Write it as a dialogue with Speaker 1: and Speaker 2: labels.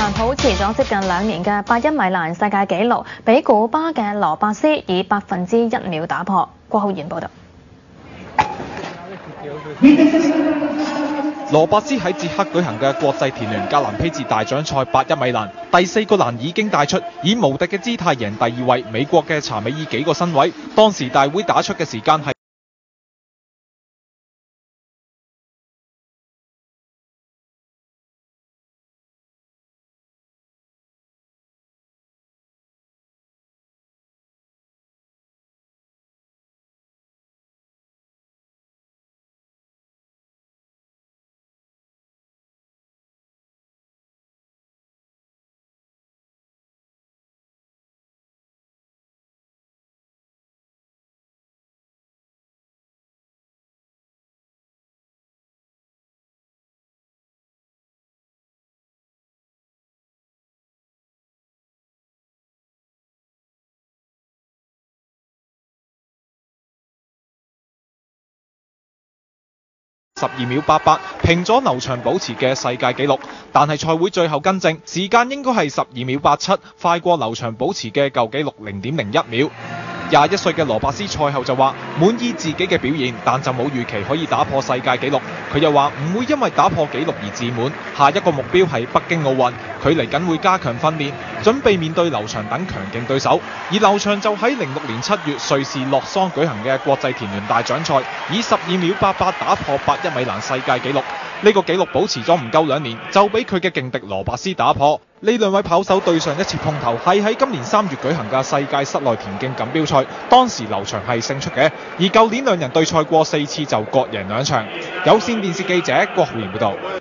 Speaker 1: 場保持咗接近2年嘅81米欄世界紀錄，俾古巴嘅羅伯斯以1%秒打破。郭浩然報導。
Speaker 2: 羅伯斯喺捷克舉行嘅國際田聯格蘭披治大獎賽81米欄第4個欄已經帶出，以無敵嘅姿態贏第2位美國嘅查美爾幾個身位。當時大會打出嘅時間係12秒88，平咗劉翔保持嘅世界紀錄，但係賽會最後更正，時間應該係12秒87，快過劉翔保持嘅舊紀錄0.01秒。21歲嘅羅伯斯賽後就話滿意自己嘅表現，但就冇預期可以打破世界紀錄。佢又話唔會因為打破紀錄而自滿，下一個目標係北京奧運，佢嚟緊會加強訓練，準備面對劉翔等強勁對手。而劉翔就喺06年7月瑞士洛桑舉行嘅國際田聯大獎賽，以12秒88打破81米欄世界紀錄。呢個紀錄保持咗唔夠2年，就俾佢嘅勁敵羅伯斯打破。呢兩位跑手對上一次碰頭係喺今年3月舉行嘅世界室內田徑錦標賽，當時劉翔係勝出嘅。而舊年兩人對賽過4次就各贏2場。有線電視記者郭浩然報導。